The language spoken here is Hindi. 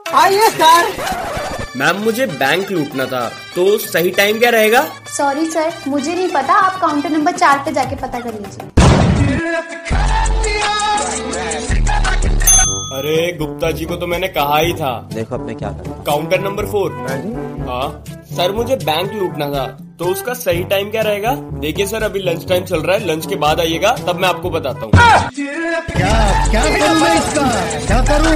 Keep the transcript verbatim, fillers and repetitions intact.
आइए सर। मैम मुझे बैंक लूटना था, तो सही टाइम क्या रहेगा? सॉरी सर, मुझे नहीं पता, आप काउंटर नंबर चार पे जाके पता कर लीजिए। अरे गुप्ता जी को तो मैंने कहा ही था। देखो अब मैं क्या करूँ। Counter number four. हाँ सर, मुझे बैंक लूटना था, तो उसका सही टाइम क्या रहेगा? देखिए सर, अभी लंच टाइम चल रहा है, लंच के बाद आइएगा, तब मैं आपको बताता हूँ। क्या क्या करूँ मैं इसका, क्या करूँ?